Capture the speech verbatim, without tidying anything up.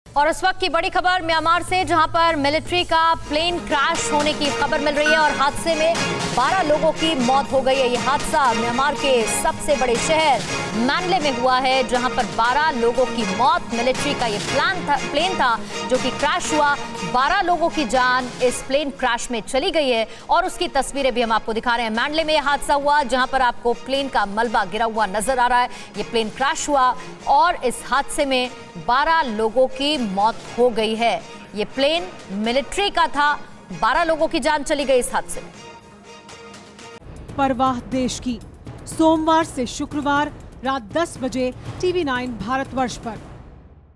और इस वक्त की बड़ी खबर म्यांमार से, जहां पर मिलिट्री का प्लेन क्रैश होने की खबर मिल रही है और हादसे में बारह लोगों की मौत हो गई है। यह हादसा म्यांमार के सबसे बड़े शहर मैंडले में हुआ है, जहां पर बारह लोगों की मौत। मिलिट्री का यह प्लान था प्लेन था जो कि क्रैश हुआ। बारह लोगों की जान इस प्लेन क्रैश में चली गई है और उसकी तस्वीरें भी हम आपको दिखा रहे हैं। मैंडले में यह हादसा हुआ, जहां पर आपको प्लेन का मलबा गिरा हुआ नजर आ रहा है। यह प्लेन क्रैश हुआ और इस हादसे में बारह लोगों की मौत हो गई है। यह प्लेन मिलिट्री का था, बारह लोगों की जान चली गई इस हादसे में। परवाह देश की, सोमवार से शुक्रवार रात दस बजे टीवी नाइन भारतवर्ष पर।